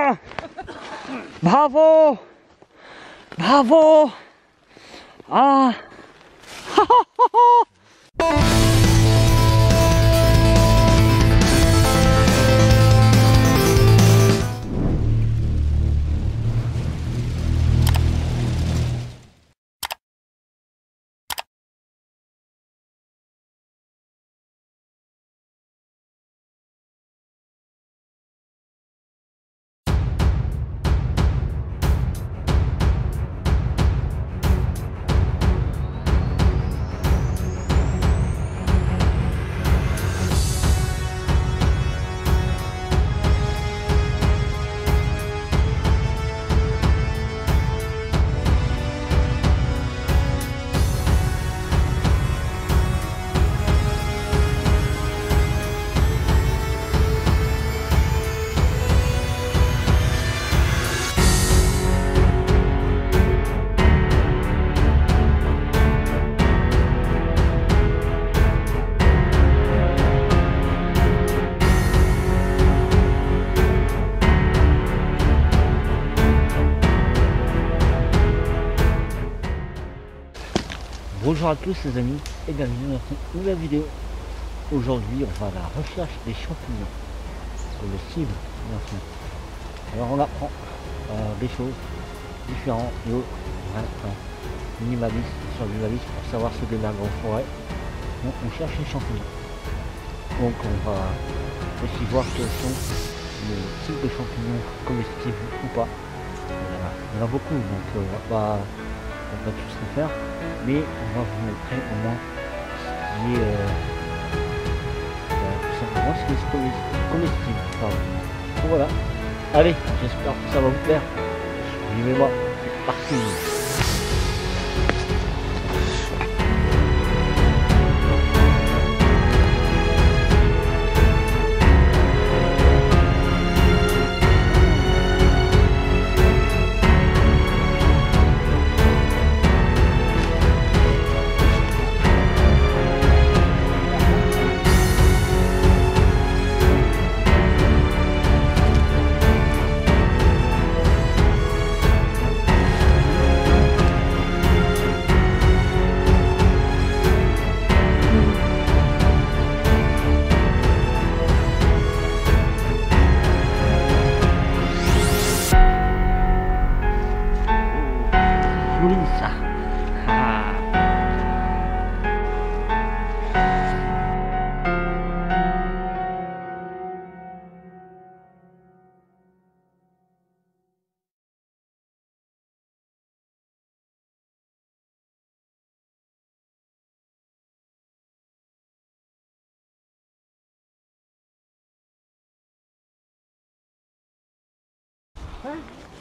Putain! Bravo! Bravo! Ah! Bonjour à tous les amis et bienvenue dans notre nouvelle vidéo. Aujourd'hui on va à la recherche des champignons comestibles bien sûr. Alors on apprend des choses différentes et autres, minimalistes sur minimalisme pour savoir se démerder en forêt. Donc on cherche les champignons. Donc on va aussi voir quels sont les types de champignons comestibles ou pas. Il y en a beaucoup donc on va tous les faire, mais on va vous montrer au moins ce qui est tout simplement ce qui est comestible. Donc voilà, allez, j'espère que ça va vous plaire. Suivez-moi, c'est parti. Ça. Ah. Ouais.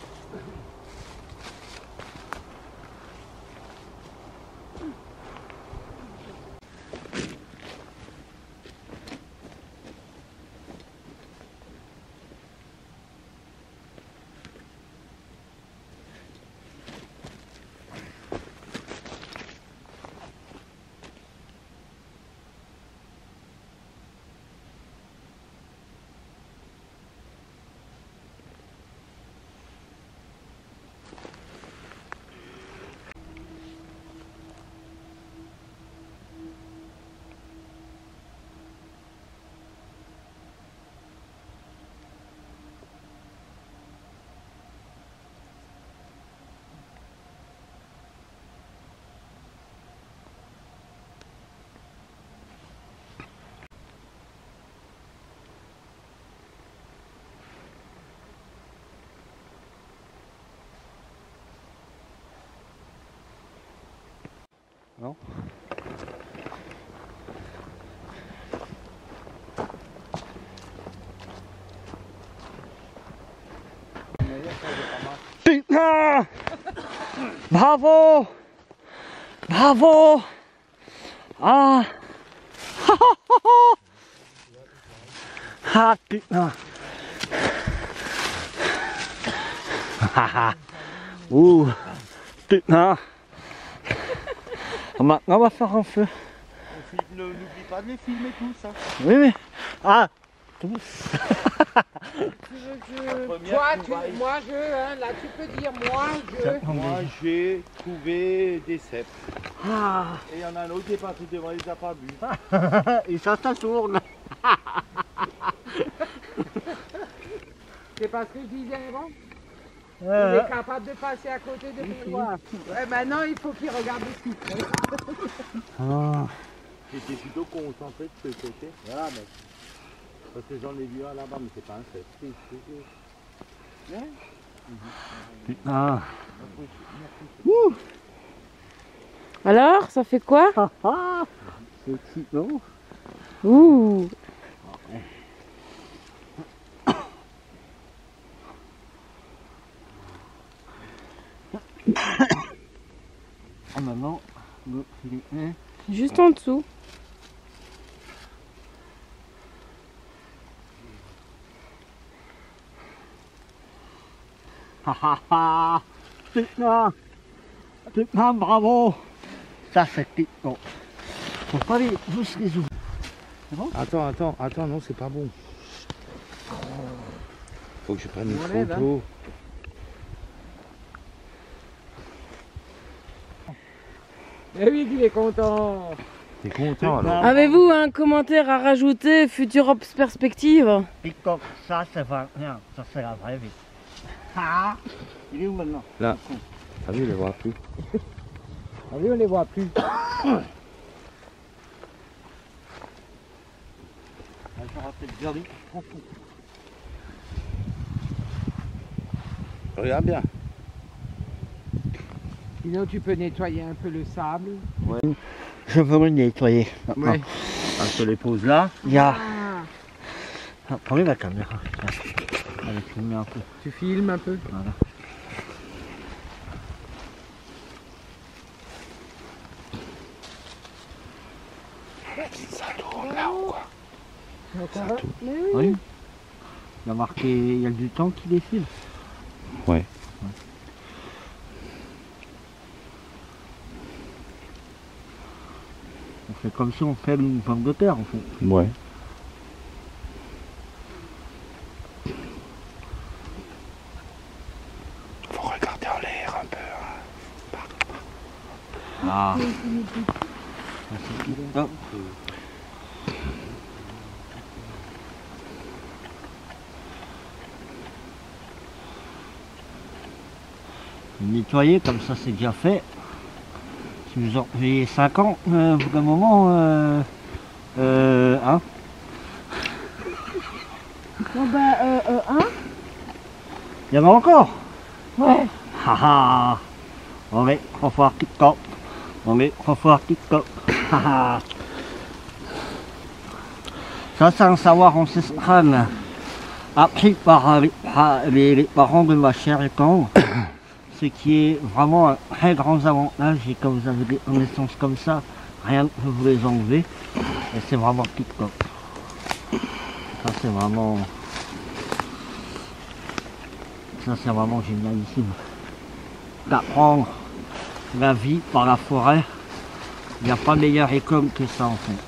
Non. Putain! Bravo! Bravo! Ah! Ah putain! Ouh! Putain! Maintenant on va faire un feu. N'oublie pas de les filmer tous, hein. Oui mais... Ah! Tu veux moi je, hein, là tu peux dire Moi j'ai trouvé des cèpes. Ah. Et il y en a un autre qui est parti devant, il les a pas bu. Et ça tourne. C'est pas ce que je disais avant. Il Ouais. est capable de passer à côté de toi. Ouais, maintenant il faut qu'il regarde aussi. Ah. J'étais plutôt concentré de ce côté. Voilà, mais. Parce que j'en ai vu un là-bas, mais c'est pas un cèpe. Ah. Alors, ça fait quoi? Ah, ah. C'est excitant. Ouh. Ah, maintenant, il est... Juste en dessous. Ha ha ha. Putain, putain, bravo. Ça c'est excitant. Faut pas les tous les ouvrir. C'est bon? Attends, non, c'est pas bon. Faut que je prenne une Enlève, photo. Eh oui, il est content. T'es content alors? Avez-vous un commentaire à rajouter, Futurops Perspective? TikTok, ça c'est vrai. Rien, ça c'est la vraie vie. Ah, il est où maintenant? Là. Ah oui, je le vois plus. Ah oui, on les voit plus. Je rappelle Jerry. Regarde bien. Sinon tu peux nettoyer un peu le sable. Je veux le nettoyer. Ouais. Ah, je te les pose là. Il y a... Ah, Ah, prenez la caméra. Allez, filmer un peu. tu filmes un peu. Voilà. Ça tourne là ou quoi? Ça tourne. Oui. Il y a marqué, il y a du temps qui défile. Ouais. On fait comme si on fait une pomme de terre en fait. Ouais. Faut regarder en l'air un peu. Ah. Hop. Nettoyer comme ça c'est déjà fait. Si vous en avez 5 ans, au bout d'un moment, hein. Bon bah, Il y en a encore. Ouais. Haha. On est revoir TikTok. On est revoir TikTok. Haha. Ça c'est un savoir ancestral appris par les parents de ma chère épouse. Ce qui est vraiment un très grand avantage, et quand vous avez des connaissances comme ça, rien ne peut vous les enlever. Et c'est vraiment TikTok. Ça c'est vraiment... Ça c'est vraiment génialissime. D'apprendre la vie par la forêt, il n'y a pas meilleure école que ça en fait.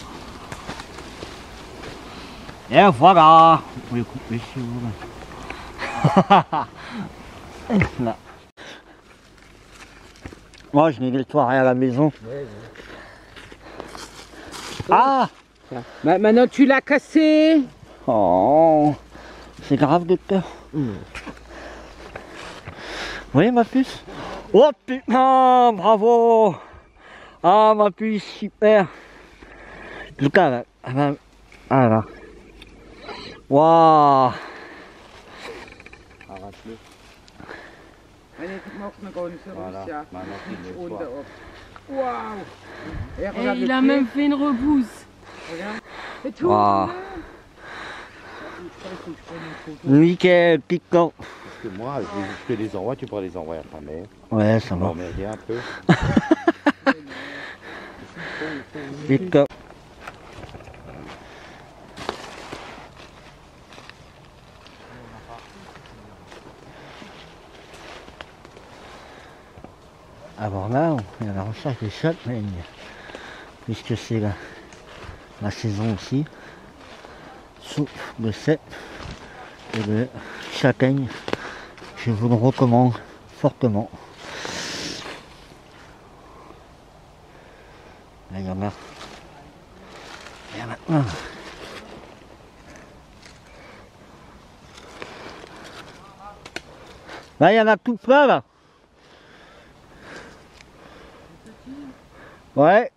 Et voilà. Vous pouvez couper si vous voulez. Là. Moi je n'ai nettoyé à la maison. Ah. Bah, maintenant tu l'as cassé. Oh, c'est grave docteur. Oui ma puce. Oh putain, bravo. Ah ma puce, super. Lucas, là. Ah là. Waouh. Arrache-le. Allez, mach eine ganze Voilà. Russia. Maintenant, tu le Und nettoies. Waouh. Et Et regarde il le a pied. même fait une repousse. Regarde. Et tout. Waouh. Nickel, piquant. Parce que moi, je te les envoie, tu pourras les envoyer à ta mère. Ouais, ça On va. va m'aider un peu. Piquant. Alors là, on est à la recherche des châtaignes, puisque c'est la saison aussi. Soupe de cèpe, et de châtaigne. Je vous le recommande fortement. Là, il y en a. Il y en a un. Là, il y en a tout plein là. Ouais.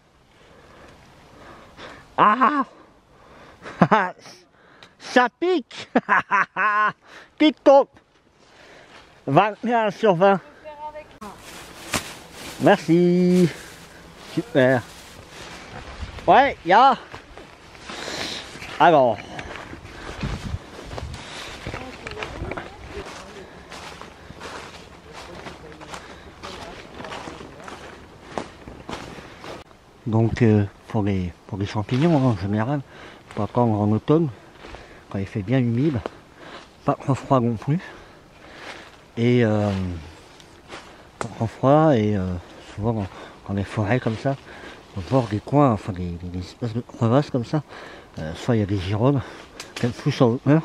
Ah. Ça pique. Pique-top. 21 sur 20. Merci. Super. Ouais, il y a. Alors. Donc pour les champignons en général, il faut attendre en automne, quand il fait bien humide, pas trop froid non plus. Et pas trop froid et souvent dans les forêts comme ça, au bord des coins, enfin des espèces de crevasses comme ça, soit il y a des girolles, même plus en hauteur,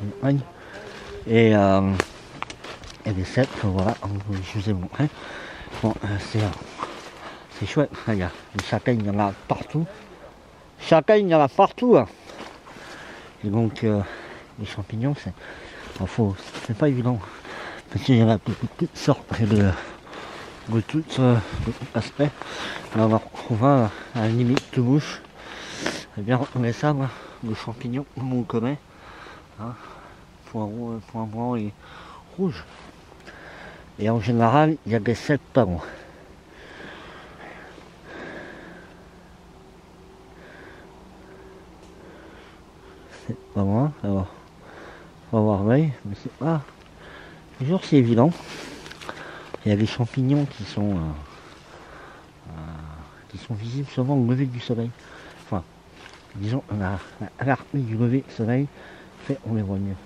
et des cèpes, voilà, je vous ai montré. Bon, c'est chouette, il y a des châtaignes, il y en a partout. Châtaignes, il y en a partout. Hein. Et donc, les champignons, c'est pas évident. Parce qu'il y en a de toutes sortes et de tout aspect. Là, on va retrouver à la limite de bouche. J'ai bien retrouvé ça, moi, le champignon, comme on le connaît. Hein. Point blanc et rouge. Et en général, il y a des cèpes dedans. Pas loin, alors on va voir l'œil, mais c'est pas toujours si évident. Il y a des champignons qui sont visibles seulement au lever du soleil. Enfin, disons, à l'arrêt du lever du soleil, fait on les voit mieux.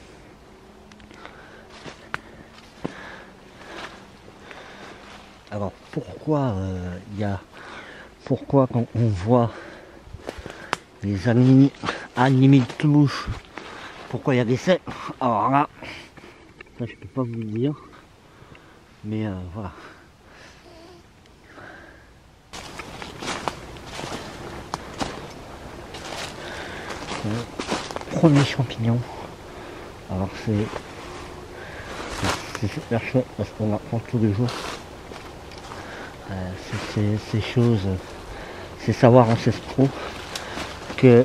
Alors pourquoi pourquoi quand on voit les animaux touches, pourquoi il y a des cèpes? Alors là, ça je peux pas vous le dire, mais voilà. Premier champignon. Alors c'est super chouette parce qu'on apprend tous les jours. Ces choses, ces savoirs ancestraux que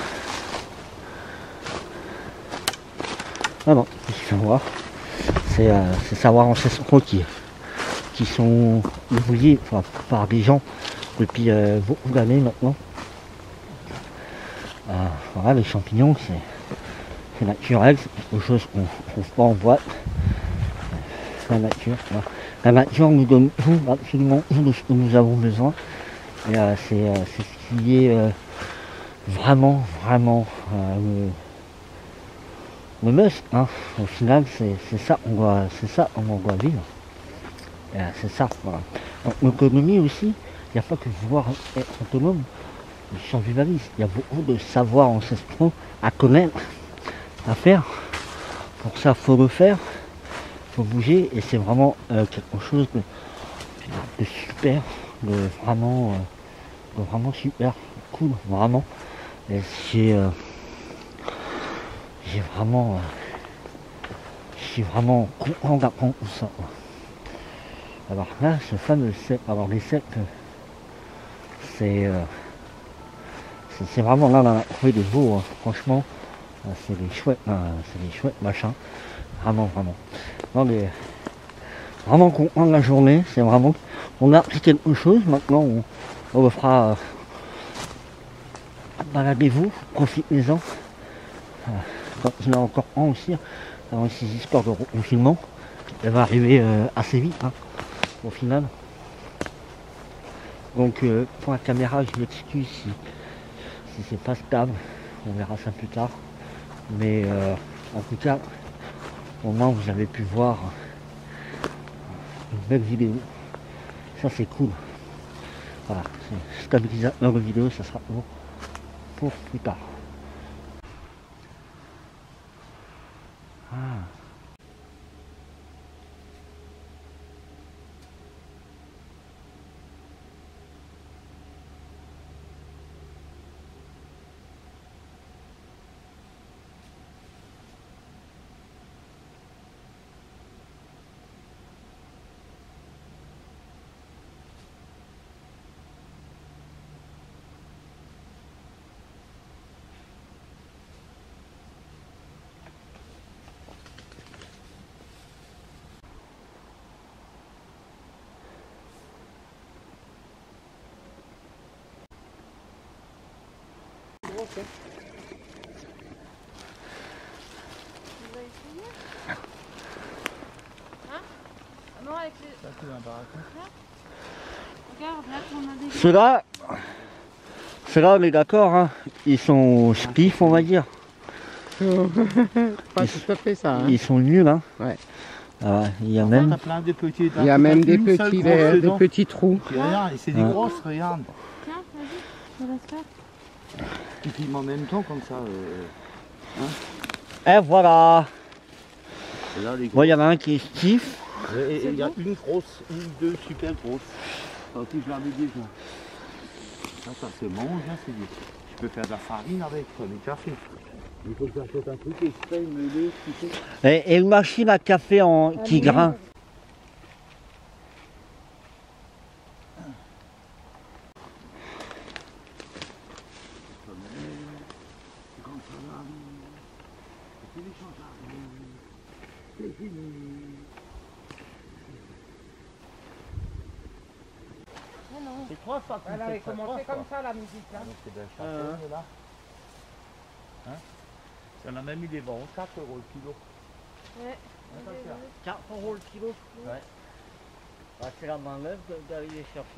non, il faut voir. C'est ces savoirs ancestraux qui sont oubliés par des gens depuis beaucoup d'années maintenant. Voilà, les champignons, c'est naturel, c'est quelque chose qu'on ne trouve pas en boîte. La nature, voilà. La nature nous donne tout, absolument tout de ce que nous avons besoin. Et c'est ce qui est vraiment le must, hein. Au final, c'est ça on doit vivre. C'est ça, voilà. Donc l'autonomie aussi, il n'y a pas que vouloir être autonome, survivaliste. Il y a beaucoup de savoirs ancestraux à connaître, à faire. Pour ça, faut le faire, faut bouger, et c'est vraiment quelque chose de super, de vraiment super cool, vraiment. Et j'ai vraiment content d'apprendre tout ça. Alors là, ce fameux cèpe, alors les cèpes, c'est vraiment là, on a trouvé des beaux, hein. Franchement, c'est des chouettes machins, vraiment. Non, vraiment content de la journée, c'est vraiment, on a appris quelque chose, maintenant on le fera, baladez-vous, profitez-en. Quand il y en a encore un aussi, avant ces histoires de confinement, elle va arriver assez vite, hein, au final. Donc pour la caméra, je m'excuse si c'est pas stable, on verra ça plus tard. Mais en tout cas, au moins vous avez pu voir une belle vidéo. Ça c'est cool. Voilà, c'est stabilisateur de vidéo, ça sera pour plus tard. Ah. On va essayer. Hein? Non, avec les... Ça, c'est un baratin. Regarde, là, on a des... Ceux-là, on est d'accord, hein. Ils sont spiffs, on va dire. Pas tout à fait ça. Hein. Ils sont nuls, hein. Ouais. Ah ouais, il y a T'as même... plein de petits. Il y a même des Une seule petits, grosse des dedans. petits trous. Et regarde, et c'est des Ouais. grosses, regarde. Tiens, vas-y, je te laisse faire. Tu filmes en même temps comme ça. Et voilà. Et là, les Bon, il y en a un qui est stiff. Et il y a une grosse, une, deux super grosses. Ça aussi, je l'avais déjà. Ça se mange, hein, c'est bien. Tu peux faire de la farine avec, comme du café. Il faut que j'achète un truc exprès, mêlé, tu sais. Et une machine à café qui grince. C'est toi ça qui Elle avait commencé comme ça la musique. Hein. C'est de la châtaigne, là. Hein? On a même mis des bons, 4 € le kilo. Ouais. 4 € le kilo. Ouais. Ah, c'est la main d'œuvre d'aller les chercher.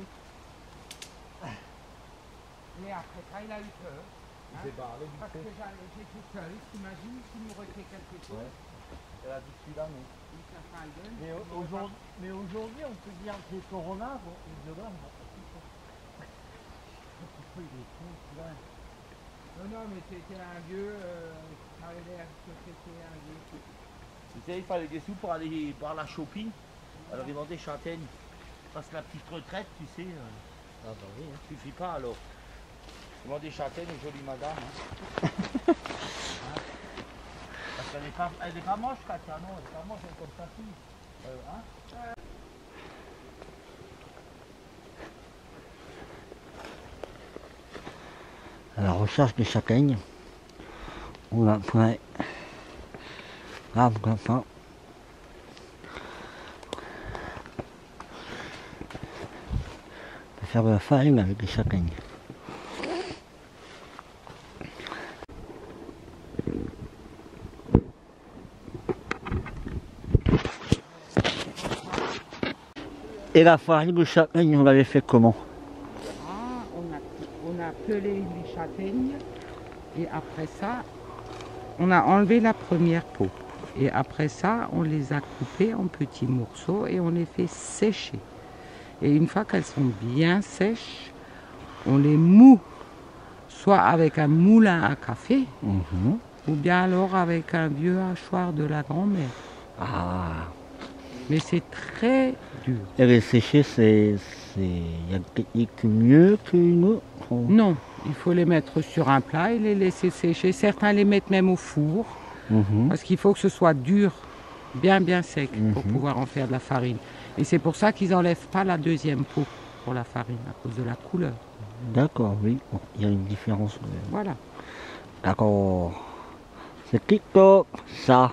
Mais après ça, il a eu peur. Il s'est barré du Parce que fait. j'ai tout seul. T'imagines s'il m'aurait fait quelque chose. Ouais. Elle a dit celui-là, non. Il s'est fait un gueule. Mais aujourd'hui, on peut dire que c'est Corona, bon, les deux là, on va pas tout ça. Pourquoi il est con, celui-là? Non, mais c'était un vieux. Ça avait l'air que c'était un vieux. Tu sais, il fallait des sous pour aller par la shopping. Elle avait demandé châtaigne. Parce que la petite retraite, tu sais, Ah bah oui, hein. suffit pas alors. Demandez châtaigne aux jolies madames. Hein. Hein? Parce qu'elle n'est pas moche, Katia, non, elle n'est pas moche, elle est comme sa fille. Hein? À la recherche des châtaignes. On a plein. Ah, comme ça. On peut faire de la farine avec des châtaignes. Et la farine de châtaigne, on l'avait fait comment? Ah, on a pelé les châtaignes. Et après ça, on a enlevé la première peau. Et après ça, on les a coupées en petits morceaux et on les fait sécher. Et une fois qu'elles sont bien sèches, on les moud, soit avec un moulin à café, ou bien alors avec un vieux hachoir de la grand-mère. Ah. Mais c'est très dur. Et les sécher, il y a une technique mieux qu'une autre? Non, il faut les mettre sur un plat et les laisser sécher. Certains les mettent même au four, parce qu'il faut que ce soit dur, bien sec, pour pouvoir en faire de la farine. Et c'est pour ça qu'ils n'enlèvent pas la deuxième peau pour la farine, à cause de la couleur. D'accord, oui. Bon, il y a une différence. Voilà. D'accord. C'est TikTok, ça.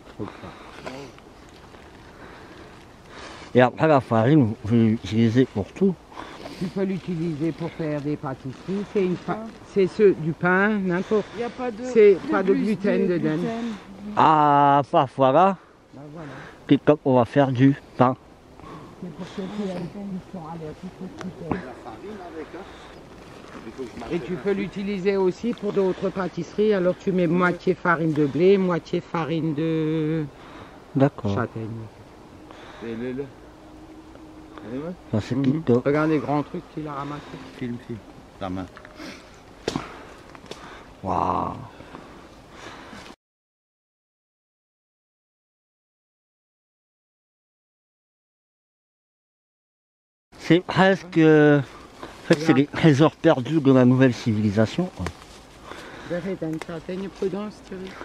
Et après la farine, vous l'utilisez pour tout. Tu peux l'utiliser pour faire des pâtisseries. C'est du pain, n'importe. Il n'y a pas de... C'est pas de gluten dedans. Ah, bah voilà. Ben voilà. TikTok, on va faire du pain. C'est pour ceux qui sont allergiques au gluten. La farine avec, hein. Et tu peux l'utiliser aussi pour d'autres pâtisseries. Alors tu mets moitié farine de blé, moitié farine de D'accord. châtaigne. Et le. Ça, c'est TikTok. Regarde les grands trucs qu'il a ramassés. Film. Ta main. Waouh. C'est presque... en fait, c'est les trésors perdus de la nouvelle civilisation. Er heeft een châtaigne prudence, tu vois.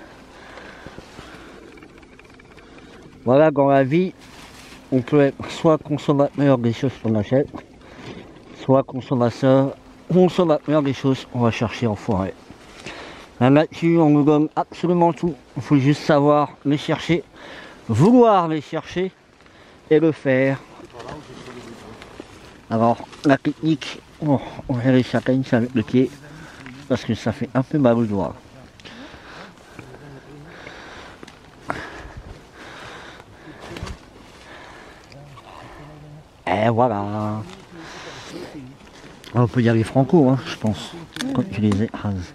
Voilà, dans la vie, on peut être soit consommateur des choses qu'on achète, soit consommateur des choses qu'on va chercher en forêt. La nature, on nous donne absolument tout. Il faut juste savoir les chercher, vouloir les chercher et le faire. Alors, la technique, on va les châtaignes avec le pied parce que ça fait un peu mal au doigt. Et voilà. On peut y aller franco, hein, je pense, quand tu les écrases.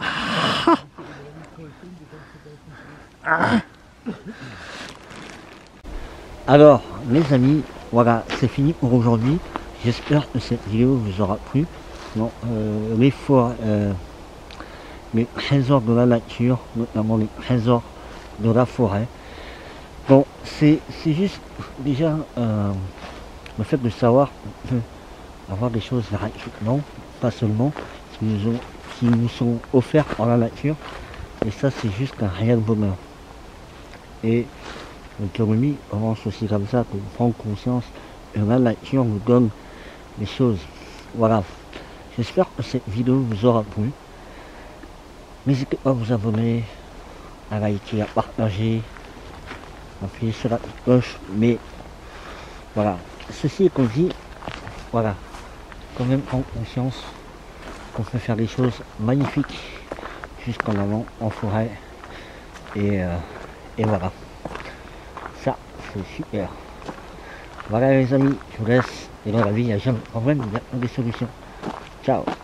Alors, les amis, voilà, c'est fini pour aujourd'hui. J'espère que cette vidéo vous aura plu. Non, les trésors de la nature, notamment les trésors de la forêt. Bon, c'est juste déjà le fait de savoir qu'on peut avoir des choses gratuitement, pas seulement, qui nous sont offertes par la nature. Et ça, c'est juste un réel bonheur. Et l'autonomie commence aussi comme ça, qu'on prend conscience que la nature nous donne des choses. Voilà. J'espère que cette vidéo vous aura plu. N'hésitez pas à vous abonner, à liker, à partager, à appuyer sur la petite cloche. Mais voilà, ceci étant dit, voilà, quand même prendre conscience qu'on peut faire des choses magnifiques jusqu'en avant en forêt. Et voilà, ça c'est super. Voilà les amis, je vous laisse. Et dans la vie, il n'y a jamais de problème, il y a des solutions. Ciao.